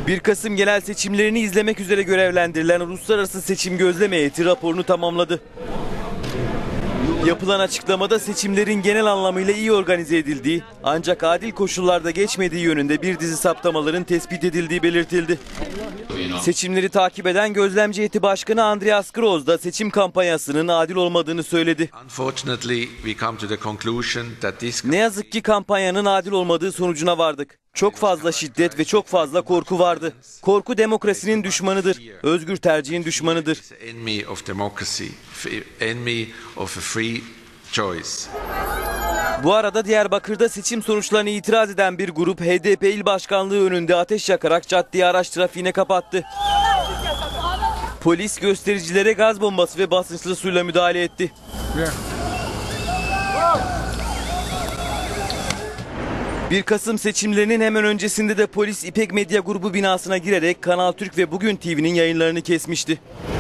1 Kasım genel seçimlerini izlemek üzere görevlendirilen Uluslararası Seçim Gözlem Heyeti raporunu tamamladı. Yapılan açıklamada seçimlerin genel anlamıyla iyi organize edildiği ancak adil koşullarda geçmediği yönünde bir dizi saptamaların tespit edildiği belirtildi. Seçimleri takip eden Gözlemci Heyeti Başkanı Andreas Gross da seçim kampanyasının adil olmadığını söyledi. Ne yazık ki kampanyanın adil olmadığı sonucuna vardık. Çok fazla şiddet ve çok fazla korku vardı. Korku demokrasinin düşmanıdır, özgür tercihin düşmanıdır. Bu arada Diyarbakır'da seçim sonuçlarına itiraz eden bir grup HDP il başkanlığı önünde ateş yakarak caddeyi araç trafiğine kapattı. Polis göstericilere gaz bombası ve basınçlı suyla müdahale etti. 1 Kasım seçimlerinin hemen öncesinde de polis İpek Medya Grubu binasına girerek Kanal Türk ve Bugün TV'nin yayınlarını kesmişti.